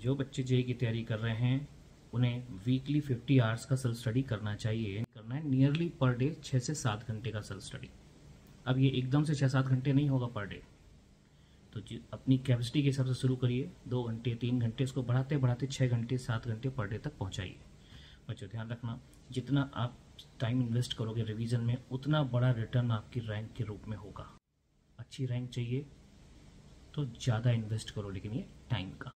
जो बच्चे जेईई की तैयारी कर रहे हैं उन्हें वीकली 50 आवर्स का सेल्फ स्टडी करना चाहिए। करना है नियरली पर डे 6 से 7 घंटे का सेल्फ स्टडी। अब ये एकदम से 6-7 घंटे नहीं होगा पर डे, तो अपनी कैपेसिटी के हिसाब से शुरू करिए। 2 घंटे 3 घंटे, इसको बढ़ाते बढ़ाते 6 घंटे 7 घंटे पर डे तक पहुँचाइए। बच्चों ध्यान रखना, जितना आप टाइम इन्वेस्ट करोगे रिवीजन में उतना बड़ा रिटर्न आपकी रैंक के रूप में होगा। अच्छी रैंक चाहिए तो ज़्यादा इन्वेस्ट करो, लेकिन ये टाइम का।